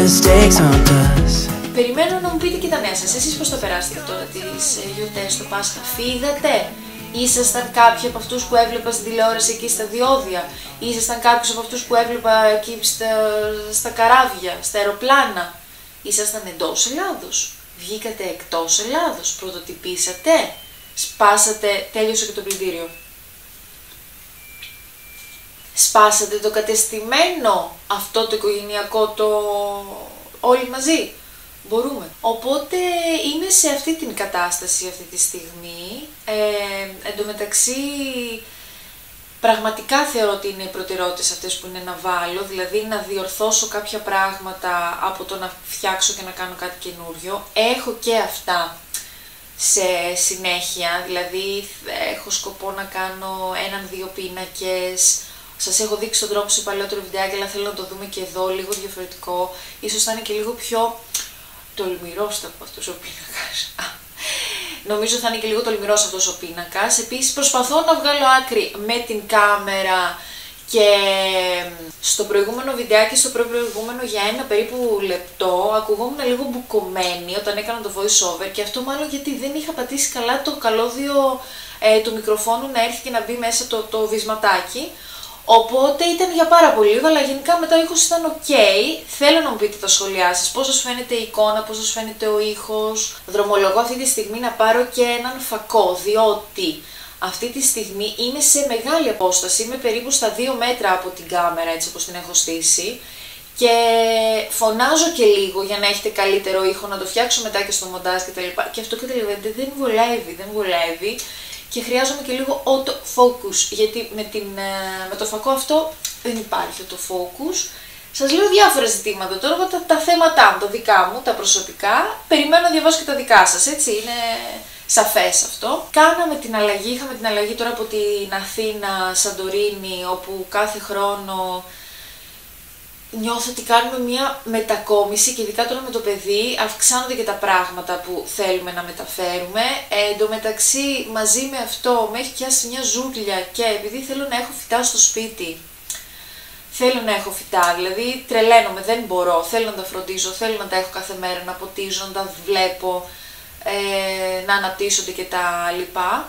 mistakes aren't us. Περιμένω να μου πείτε και τα νέα σας. Εσείς πώς το περάσετε τώρα τις γιορτές, το Πάσχα? Φύγατε? Ήσασταν κάποιοι από αυτούς που έβλεπα στην τηλεόραση εκεί στα διόδια? Ήσασταν κάποιοι από αυτούς που έβλεπα εκεί στα καράβια, στα αεροπλάνα? Ήσασταν εντός Ελλάδος? Βγήκατε εκτός Ελλάδος? Πρωτοτυπήσατε? Σπάσατε? Τέλειωσε και το πλυντήριο. Σπάσατε το κατεστημένο, αυτό το οικογενειακό, το όλοι μαζί? Μπορούμε. Οπότε είμαι σε αυτή την κατάσταση αυτή τη στιγμή. Εν τω μεταξύ, πραγματικά θεωρώ ότι είναι οι προτεραιότητες αυτές που είναι να βάλω, δηλαδή να διορθώσω κάποια πράγματα από το να φτιάξω και να κάνω κάτι καινούριο. Έχω και αυτά σε συνέχεια, δηλαδή έχω σκοπό να κάνω 1-2 πίνακες. Σας έχω δείξει τον τρόπο σε παλαιότερο βιντεάκι, αλλά θέλω να το δούμε και εδώ, λίγο διαφορετικό. Ίσως θα είναι και λίγο πιο τολμηρός από αυτός ο πίνακας. Νομίζω θα είναι και λίγο τολμηρός αυτός ο πίνακας. Επίσης προσπαθώ να βγάλω άκρη με την κάμερα και στο προηγούμενο βιντεάκι, στο προηγούμενο για ένα περίπου λεπτό, ακουγόμουν λίγο μπουκωμένη όταν έκανα το voice over, και αυτό μάλλον γιατί δεν είχα πατήσει καλά το καλώδιο του μικροφόνου να έρθει και να μπει μέσα το βυσματάκι. Οπότε ήταν για πάρα πολύ λίγο, αλλά γενικά μετά ο ήχος ήταν ok. Θέλω να μου πείτε τα σχόλιά σας, πώς σας φαίνεται η εικόνα, πώς σας φαίνεται ο ήχος. Δρομολογώ αυτή τη στιγμή να πάρω και έναν φακό, διότι αυτή τη στιγμή είμαι σε μεγάλη απόσταση, είμαι περίπου στα 2 μέτρα από την κάμερα, έτσι όπως την έχω στήσει. Και φωνάζω και λίγο για να έχετε καλύτερο ήχο, να το φτιάξω μετά και στο μοντάζ κτλ. Και αυτό καταλαβαίνετε δεν βολεύει. Και χρειάζομαι και λίγο auto-focus, γιατί με το φακό αυτό δεν υπάρχει auto-focus. Σας λέω διάφορα ζητήματα τώρα, τα θέματα μου, τα δικά μου, τα προσωπικά. Περιμένω να διαβάσω και τα δικά σας, έτσι, είναι σαφές αυτό. Είχαμε την αλλαγή τώρα από την Αθήνα, Σαντορίνη, όπου κάθε χρόνο νιώθω ότι κάνουμε μια μετακόμιση, και ειδικά τώρα με το παιδί αυξάνονται και τα πράγματα που θέλουμε να μεταφέρουμε. Εν τω μεταξύ, μαζί με αυτό με έχει πιάσει μια ζούγκλια, και επειδή θέλω να έχω φυτά στο σπίτι, δηλαδή τρελαίνομαι, δεν μπορώ, θέλω να τα φροντίζω, θέλω να τα έχω κάθε μέρα, να ποτίζω, να τα βλέπω, να αναπτύσσονται και τα λοιπά.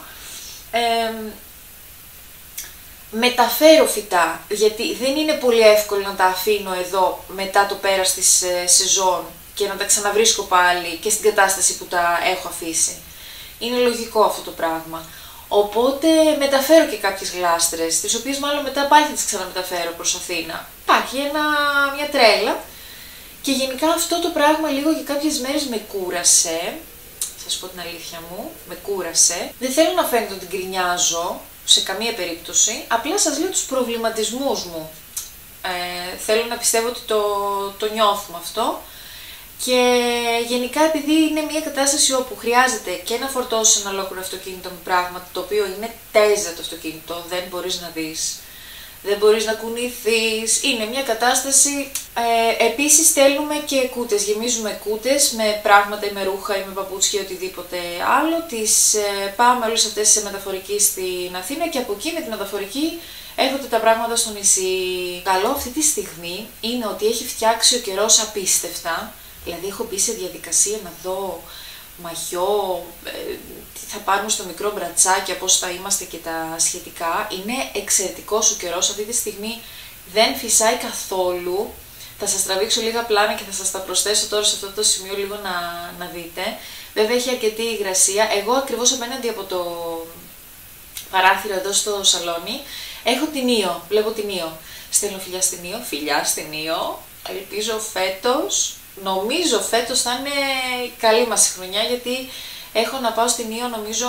Μεταφέρω φυτά, γιατί δεν είναι πολύ εύκολο να τα αφήνω εδώ μετά το πέρας της σεζόν και να τα ξαναβρίσκω πάλι και στην κατάσταση που τα έχω αφήσει. Είναι λογικό αυτό το πράγμα. Οπότε μεταφέρω και κάποιες γλάστρες, τις οποίες μάλλον μετά πάλι θα τις ξαναμεταφέρω προς Αθήνα. Υπάρχει μια τρέλα, και γενικά αυτό το πράγμα λίγο για κάποιες μέρες με κούρασε. Σας πω την αλήθεια μου, με κούρασε. Δεν θέλω να φαίνεται ότι γκρινιάζω σε καμία περίπτωση, απλά σας λέω τους προβληματισμούς μου. Θέλω να πιστεύω ότι το νιώθουμε αυτό, και γενικά επειδή είναι μια κατάσταση όπου χρειάζεται και να φορτώσεις ένα ολόκληρο αυτοκίνητο με πράγματα, το οποίο είναι τέζα το αυτοκίνητο, δεν μπορείς να δεις, δεν μπορείς να κουνηθείς, είναι μια κατάσταση. Επίσης στέλνουμε και κούτες, γεμίζουμε κούτες με πράγματα ή με ρούχα ή με παπούτσια ή οτιδήποτε άλλο, τις πάμε όλες αυτές σε μεταφορική στην Αθήνα, και από εκεί με τη μεταφορική έρχονται τα πράγματα στο νησί. Καλό αυτή τη στιγμή είναι ότι έχει φτιάξει ο καιρός απίστευτα, δηλαδή έχω μπει σε διαδικασία να δω μαγιό, τι θα πάρουμε στο μικρό μπρατσάκι, πώς θα είμαστε και τα σχετικά. Είναι εξαιρετικός ο καιρός αυτή τη στιγμή, δεν φυσάει καθόλου. Θα σας τραβήξω λίγα πλάνα και θα σας τα προσθέσω τώρα σε αυτό το σημείο λίγο να δείτε. Βέβαια έχει αρκετή υγρασία. Εγώ ακριβώς απέναντι από το παράθυρο εδώ στο σαλόνι έχω την Ήο, βλέπω την Ήο. Στέλνω φιλιά στην Ήο, ελπίζω φέτος. Νομίζω φέτος θα είναι καλή μας η χρονιά, γιατί έχω να πάω στην Ήο νομίζω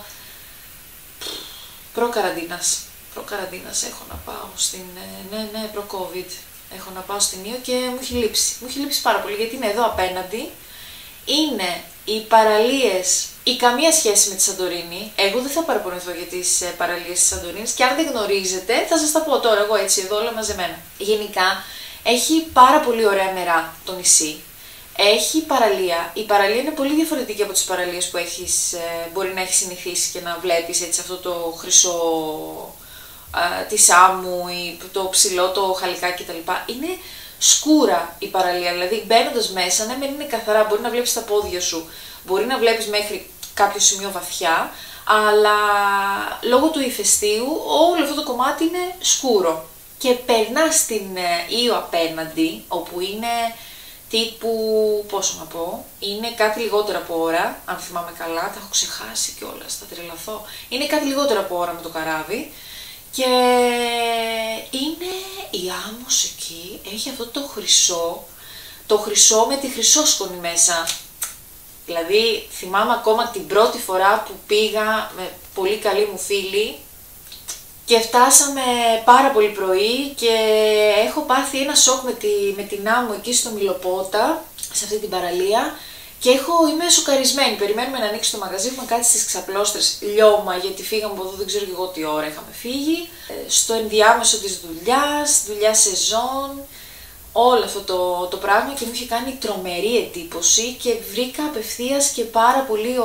προ-καραντίνας έχω να πάω στην, προ-COVID έχω να πάω στην Ήο, και μου έχει λείψει πάρα πολύ, γιατί είναι εδώ απέναντι, είναι οι παραλίες, η καμία σχέση με τη Σαντορίνη. Εγώ δεν θα παραπονεθώ για τις παραλίες της Σαντορίνης, και αν δεν γνωρίζετε θα σας τα πω τώρα εγώ έτσι εδώ όλα μαζεμένα. Γενικά έχει πάρα πολύ ωραία νερά το νησί. Έχει παραλία. Η παραλία είναι πολύ διαφορετική από τις παραλίες που μπορεί να έχεις συνηθίσει και να βλέπεις, έτσι, αυτό το χρυσό τη Σάμου ή το ψηλό, το χαλικάκι κτλ. Είναι σκούρα η παραλία. Δηλαδή μπαίνοντας μέσα, ναι, μεν είναι καθαρά, μπορεί να βλέπεις τα πόδια σου, μπορεί να βλέπεις μέχρι κάποιο σημείο βαθιά, αλλά λόγω του ηφαιστείου όλο αυτό το κομμάτι είναι σκούρο. Και περνάς στην Ήο απέναντι, όπου είναι τύπου, πόσο να πω, είναι κάτι λιγότερο από ώρα, αν θυμάμαι καλά, τα έχω ξεχάσει κιόλας, θα τρελαθώ. Είναι κάτι λιγότερο από ώρα με το καράβι και είναι η άμμος εκεί, έχει αυτό το χρυσό με τη χρυσόσκονη μέσα. Δηλαδή θυμάμαι ακόμα την πρώτη φορά που πήγα με πολύ καλή μου φίλη και φτάσαμε πάρα πολύ πρωί και έχω πάθει ένα σοκ με την άμμο εκεί στο Μιλοπότα, σε αυτή την παραλία, και είμαι σοκαρισμένη. Περιμένουμε να ανοίξει το μαγαζί, έχουμε κάτσει στις Ξαπλώστρες λιώμα, γιατί φύγαμε από εδώ, δεν ξέρω και εγώ τι ώρα είχαμε φύγει. Στο ενδιάμεσο της δουλειά σεζόν, όλο αυτό το πράγμα, και μου είχε κάνει τρομερή εντύπωση και βρήκα απευθείας και πάρα πολύ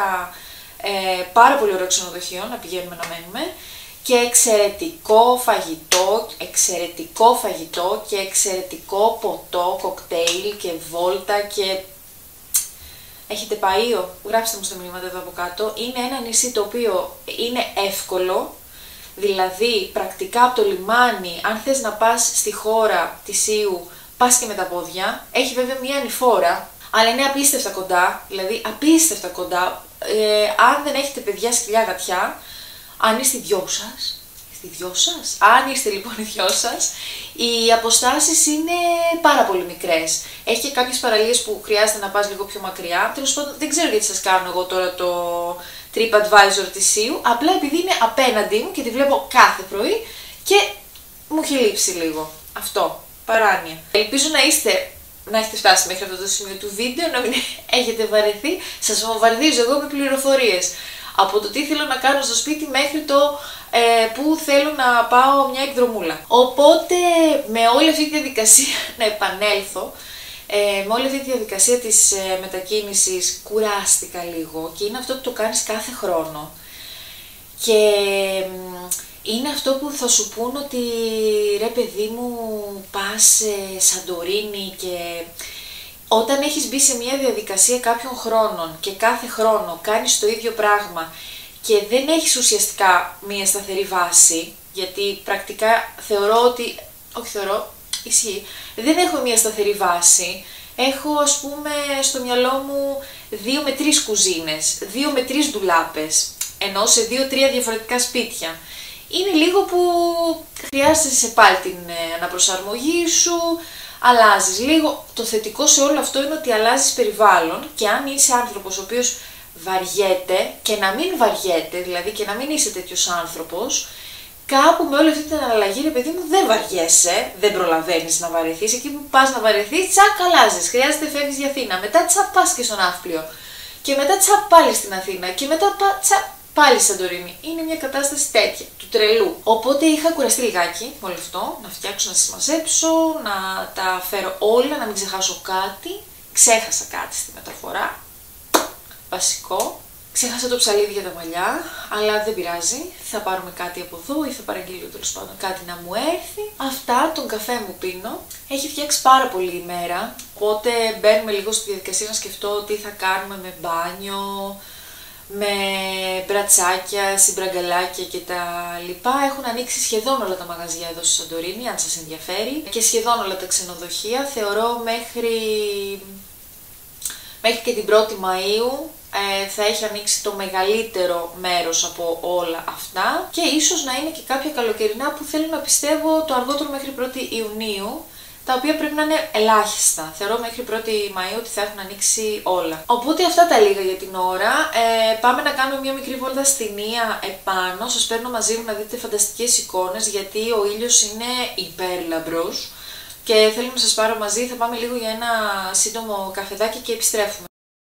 ωραίο ξενοδοχείο να πηγαίνουμε να μένουμε. Και εξαιρετικό φαγητό και εξαιρετικό ποτό, κοκτέιλ και βόλτα και... Έχετε Παΐο? Γράψτε μου στα μηνύματα εδώ από κάτω. Είναι ένα νησί το οποίο είναι εύκολο, δηλαδή πρακτικά από το λιμάνι, αν θες να πας στη χώρα της Ήου, πας και με τα πόδια. Έχει βέβαια μια ανηφόρα, αλλά είναι απίστευτα κοντά, δηλαδή απίστευτα κοντά. Αν δεν έχετε παιδιά, σκυλιά, γατιά, αν είστε οι δυο σας, αν είστε λοιπόν οι δυο σας, οι αποστάσεις είναι πάρα πολύ μικρές. Έχει και κάποιες παραλίες που χρειάζεται να πας λίγο πιο μακριά. Τέλος πάντων, δεν ξέρω γιατί σας κάνω εγώ τώρα το TripAdvisor της Ήου, απλά επειδή είναι απέναντί μου και τη βλέπω κάθε πρωί και μου έχει λείψει λίγο. Αυτό, παράνοια. Ελπίζω να έχετε φτάσει μέχρι αυτό το σημείο του βίντεο, να μην έχετε βαρεθεί. Σας βομβαρδίζω εγώ με πληροφορίες. Από το τι θέλω να κάνω στο σπίτι μέχρι το που θέλω να πάω μια εκδρομούλα. Οπότε με όλη αυτή τη διαδικασία, να επανέλθω, με όλη αυτή τη διαδικασία της μετακίνησης κουράστηκα λίγο και είναι αυτό που το κάνεις κάθε χρόνο. Και είναι αυτό που θα σου πούν ότι ρε παιδί μου πας Σαντορίνη και... Όταν έχεις μπει σε μια διαδικασία κάποιων χρόνων και κάθε χρόνο κάνεις το ίδιο πράγμα και δεν έχεις ουσιαστικά μια σταθερή βάση, γιατί πρακτικά ισχύει, δεν έχω μια σταθερή βάση, έχω ας πούμε στο μυαλό μου 2 με 3 κουζίνες, 2 με 3 ντουλάπες, ενώ σε 2-3 διαφορετικά σπίτια. Είναι λίγο που χρειάζεσαι πάλι την αναπροσαρμογή σου, αλλάζεις λίγο. Το θετικό σε όλο αυτό είναι ότι αλλάζεις περιβάλλον και αν είσαι άνθρωπος ο οποίος βαριέται και να μην βαριέται, δηλαδή και να μην είσαι τέτοιος άνθρωπος, κάπου με όλη αυτή την αλλαγή, ρε παιδί μου, δεν βαριέσαι, δεν προλαβαίνεις να βαρεθείς. Εκεί που πας να βαρεθείς, τσακ, αλλάζεις. Χρειάζεται φεύγεις για Αθήνα. Μετά τσακ, πας και στον Ναύπλιο. Και μετά τσακ, πάλι στην Αθήνα. Και μετά τσακ, πάλι στη Σαντορίνη. Είναι μια κατάσταση τέτοια, του τρελού. Οπότε είχα κουραστεί λιγάκι με όλο αυτό, να φτιάξω, να σας μαζέψω, να τα φέρω όλα, να μην ξεχάσω κάτι. Ξέχασα κάτι στη μεταφορά. Βασικό. Ξέχασα το ψαλίδι για τα μαλλιά, αλλά δεν πειράζει. Θα πάρουμε κάτι από εδώ ή θα παραγγείλω τέλος πάντων κάτι να μου έρθει. Αυτά, τον καφέ μου πίνω. Έχει φτιάξει πάρα πολύ η μέρα. Οπότε μπαίνουμε λίγο στη διαδικασία να σκεφτώ τι θα κάνουμε με μπάνιο, με μπρατσάκια, συμπραγκαλάκια και τα λοιπά. Έχουν ανοίξει σχεδόν όλα τα μαγαζιά εδώ στη Σαντορίνη, αν σας ενδιαφέρει. Και σχεδόν όλα τα ξενοδοχεία. Θεωρώ μέχρι και την 1η Μαΐου θα έχει ανοίξει το μεγαλύτερο μέρος από όλα αυτά και ίσως να είναι και κάποια καλοκαιρινά που θέλω να πιστεύω το αργότερο μέχρι 1η Ιουνίου, τα οποία πρέπει να είναι ελάχιστα. Θεωρώ μέχρι 1η Μαΐου ότι θα έχουν ανοίξει όλα. Οπότε αυτά τα λίγα για την ώρα. Πάμε να κάνουμε μια μικρή βόλτα στην Ία επάνω. Σας παίρνω μαζί μου να δείτε φανταστικές εικόνες, γιατί ο ήλιος είναι υπέρλαμπρος και θέλω να σας πάρω μαζί. Θα πάμε λίγο για ένα σύντομο καφεδάκι και επιστρέφουμε.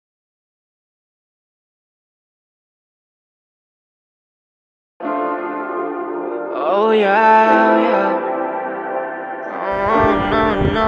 Oh yeah, yeah. Oh no, no.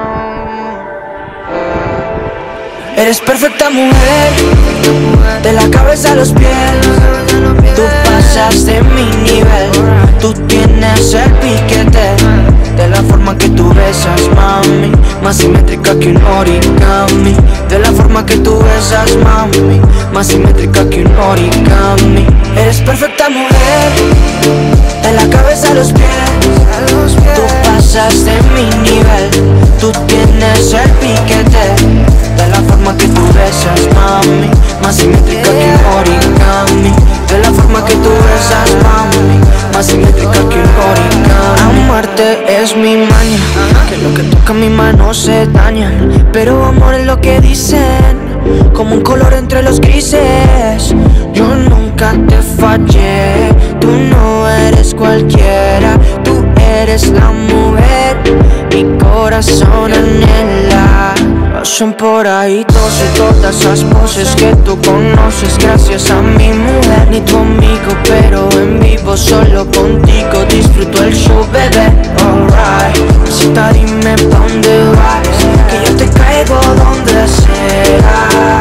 Eres perfecta mujer, de la cabeza a los pies. Tú pasas de mi nivel, tú tienes el piquete. De la forma que tú besas, mami, más simétrica que un origami. De la forma que tú besas, mami, más simétrica que un origami. Eres perfecta mujer, de la cabeza a los pies. Tú pasas de mi nivel, tú tienes el piquete. De la forma que tú besas, mami, más simétrica que un origami. De la forma que tú besas, mami, más simétrica que un origami. Amarte es mi maña, que lo que toca mi mano se daña. Pero amor es lo que dicen, como un color entre los grises. Yo nunca te fallé, tú no eres cualquiera. Tú eres la mujer, mi corazón anhela. Pasan por ahí todas esas poses que tú conoces. Gracias a mi mujer, ni tu amigo, pero en vivo solo contigo disfruto el show, bebé. Alright, cita, dime pa' dónde vas, que yo te caigo donde sea.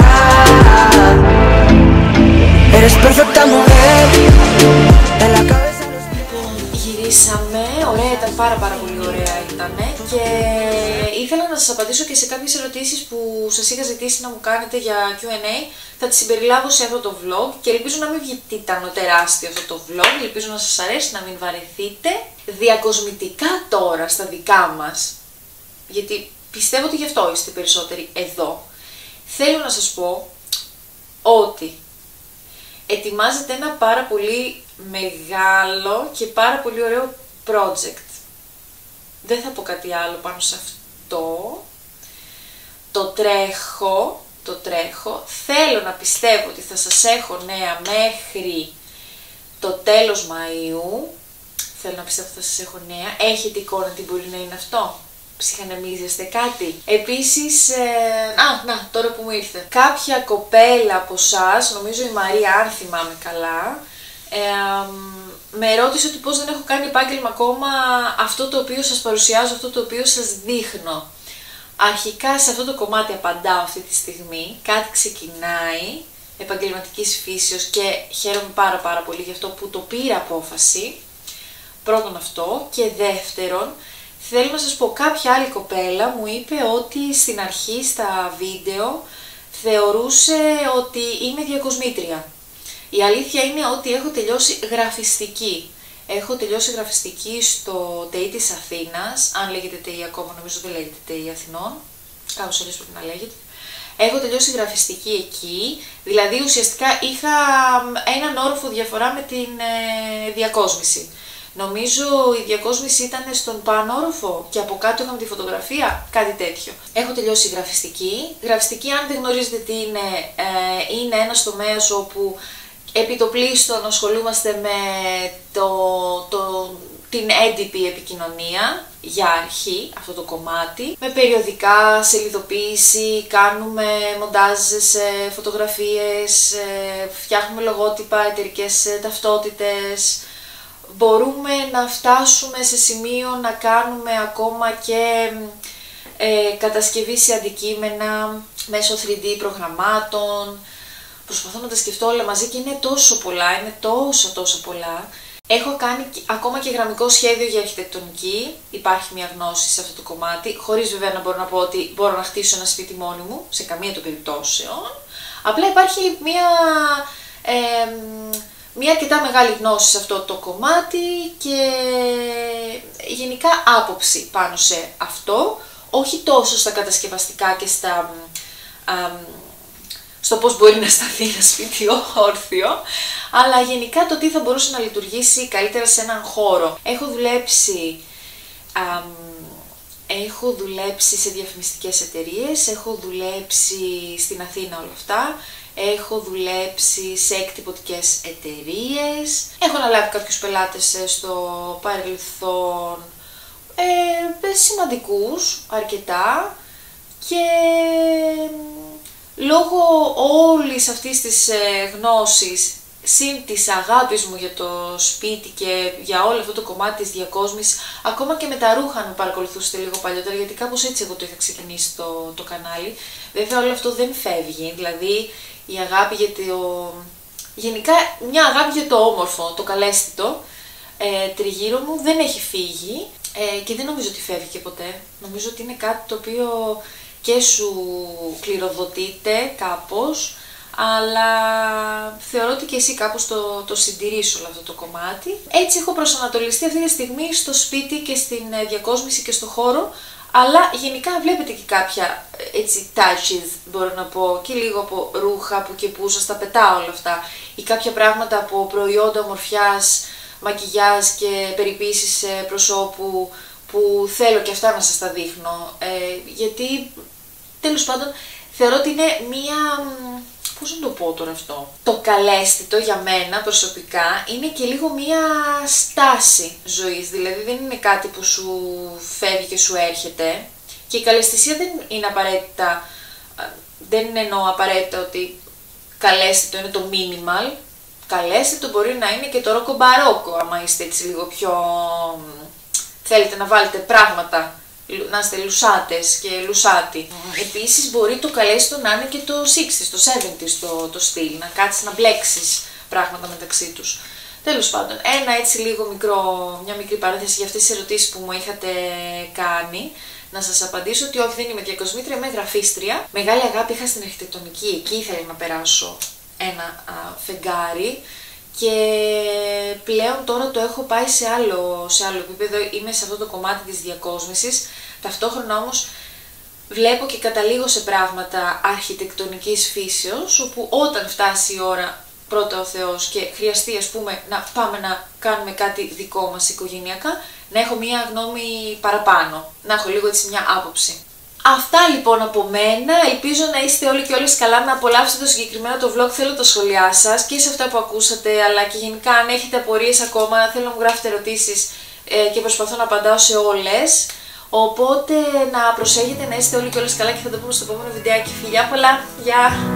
Eres perfecta mujer, de la cabeza a los pies. Γυρίσαμε, ωραία ήταν, πάρα πολύ ωραία ήταν και ήθελα να σας απαντήσω και σε κάποιες ερωτήσεις που σας είχα ζητήσει να μου κάνετε για Q&A. Θα τις συμπεριλάβω σε αυτό το vlog και ελπίζω να μην βγει τίτανο τεράστιο αυτό το vlog, ελπίζω να σας αρέσει, να μην βαρεθείτε. Διακοσμητικά τώρα στα δικά μας, γιατί πιστεύω ότι γι' αυτό είστε περισσότεροι εδώ, θέλω να σας πω ότι ετοιμάζεται ένα πάρα πολύ μεγάλο και πάρα πολύ ωραίο project. Δεν θα πω κάτι άλλο πάνω σε αυτό. Το τρέχω. Θέλω να πιστεύω ότι θα σας έχω νέα μέχρι το τέλος Μαΐου. Θέλω να πιστεύω ότι θα σας έχω νέα. Έχετε εικόνα τι μπορεί να είναι αυτό? Ψυχανεμίζεστε κάτι? Επίσης, τώρα που μου ήρθε. Κάποια κοπέλα από εσάς, νομίζω η Μαρία, αν θυμάμαι καλά, με ρώτησε ότι πώς δεν έχω κάνει επάγγελμα ακόμα αυτό το οποίο σας παρουσιάζω, αυτό το οποίο σας δείχνω. Αρχικά σε αυτό το κομμάτι απαντάω αυτή τη στιγμή, κάτι ξεκινάει επαγγελματικής φύσεως και χαίρομαι πάρα πολύ γι' αυτό που το πήρα απόφαση. Πρώτον αυτό, και δεύτερον, θέλω να σας πω, κάποια άλλη κοπέλα μου είπε ότι στην αρχή στα βίντεο θεωρούσε ότι είμαι διακοσμήτρια. Η αλήθεια είναι ότι έχω τελειώσει γραφιστική. Έχω τελειώσει γραφιστική στο ΤΕΙ της Αθήνας, αν λέγεται ΤΕΙ ακόμα, νομίζω δεν λέγεται ΤΕΙ Αθηνών, κάπως αλλιώς πρέπει να λέγεται. Έχω τελειώσει γραφιστική εκεί, δηλαδή ουσιαστικά είχα έναν όροφο διαφορά με την διακόσμηση. Νομίζω η διακόσμηση ήταν στον πάνω όροφο και από κάτω είχαμε τη φωτογραφία, κάτι τέτοιο. Έχω τελειώσει γραφιστική. Γραφιστική, αν δεν γνωρίζετε τι είναι, είναι ένας τομέας όπου επιτοπλίστων ασχολούμαστε με την έντυπη επικοινωνία για αρχή, αυτό το κομμάτι. Με περιοδικά, σελιδοποίηση, κάνουμε μοντάζ σε φωτογραφίες, φτιάχνουμε λογότυπα, εταιρικές ταυτότητες. Μπορούμε να φτάσουμε σε σημείο να κάνουμε ακόμα και κατασκευή σε αντικείμενα μέσω 3D προγραμμάτων. Προσπαθώ να τα σκεφτώ όλα μαζί και είναι τόσο πολλά, είναι τόσο πολλά. Έχω κάνει ακόμα και γραμμικό σχέδιο για αρχιτεκτονική, υπάρχει μια γνώση σε αυτό το κομμάτι, χωρίς βέβαια να μπορώ να πω ότι μπορώ να χτίσω ένα σπίτι μόνη μου, σε καμία των περιπτώσεων. Απλά υπάρχει μια αρκετά μεγάλη γνώση σε αυτό το κομμάτι και γενικά άποψη πάνω σε αυτό, όχι τόσο στα κατασκευαστικά και στο πώς μπορεί να σταθεί ένα σπίτι όρθιο, αλλά γενικά το τι θα μπορούσε να λειτουργήσει καλύτερα σε έναν χώρο. Έχω δουλέψει σε διαφημιστικές εταιρείες, έχω δουλέψει στην Αθήνα όλα αυτά, έχω δουλέψει σε εκτυπωτικές εταιρείες, έχω αναλάβει κάποιους πελάτες στο παρελθόν, σημαντικούς αρκετά, και λόγω όλης αυτής της γνώσης, συν της αγάπης μου για το σπίτι και για όλο αυτό το κομμάτι της διακόσμησης, ακόμα και με τα ρούχα, αν με παρακολουθούσετε λίγο παλιότερα, γιατί κάπως έτσι εγώ το είχα ξεκινήσει το κανάλι. Βέβαια όλο αυτό δεν φεύγει, δηλαδή η αγάπη για γενικά μια αγάπη για το όμορφο, το καλέσθητο, τριγύρω μου δεν έχει φύγει. και δεν νομίζω ότι φεύγει και ποτέ. Νομίζω ότι είναι κάτι το οποίο και σου κληροδοτείται κάπως, αλλά θεωρώ ότι και εσύ κάπως το συντηρείς όλο αυτό το κομμάτι. Έτσι έχω προσανατολιστεί αυτή τη στιγμή στο σπίτι και στην διακόσμηση και στο χώρο, αλλά γενικά βλέπετε και κάποια έτσι touches, μπορώ να πω, και λίγο από ρούχα που και που σας τα πετάω όλα αυτά, ή κάποια πράγματα από προϊόντα ομορφιάς, μακιγιάζ και περιποίησης προσώπου που θέλω και αυτά να σας τα δείχνω, γιατί τέλος πάντων θεωρώ ότι είναι μία, πώς να το πω τώρα αυτό, το καλέσθητο για μένα προσωπικά είναι και λίγο μία στάση ζωής, δηλαδή δεν είναι κάτι που σου φεύγει και σου έρχεται, και η καλεσθησία δεν είναι απαραίτητα, δεν εννοώ απαραίτητα ότι καλέσθητο είναι το minimal. Καλέσθητο μπορεί να είναι και το ροκομπαρόκο, άμα είστε έτσι λίγο πιο, θέλετε να βάλετε πράγματα, να είστε λουσάτες και λουσάτι. Επίσης μπορεί το καλέσθητο να είναι και το 60s, το 70s το στυλ, να κάτσεις να μπλέξεις πράγματα μεταξύ τους. Τέλος πάντων, ένα έτσι λίγο μια μικρή παρένθεση για αυτές τις ερωτήσεις που μου είχατε κάνει. Να σας απαντήσω ότι όχι, δεν είμαι διακοσμήτρια, είμαι γραφίστρια. Μεγάλη αγάπη είχα στην αρχιτεκτονική, εκεί ήθελα να περάσω ένα φεγγάρι, και πλέον τώρα το έχω πάει σε άλλο επίπεδο, είμαι σε αυτό το κομμάτι της διακόσμησης. Ταυτόχρονα όμως βλέπω και καταλήγω σε πράγματα αρχιτεκτονικής φύσεως, όπου όταν φτάσει η ώρα, πρώτα ο Θεός, και χρειαστεί ας πούμε να πάμε να κάνουμε κάτι δικό μας οικογενειακά, να έχω μία γνώμη παραπάνω, να έχω λίγο έτσι μια άποψη. Αυτά λοιπόν από μένα, ελπίζω να είστε όλοι και όλες καλά, να απολαύσετε το συγκεκριμένο το vlog, θέλω τα σχόλιά σας και σε αυτά που ακούσατε, αλλά και γενικά αν έχετε απορίες ακόμα, θέλω να μου γράφετε ερωτήσεις και προσπαθώ να απαντάω σε όλες. Οπότε να προσέχετε, να είστε όλοι και όλες καλά και θα το πούμε στο επόμενο βιντεάκι. Φιλιά πολλά, γεια!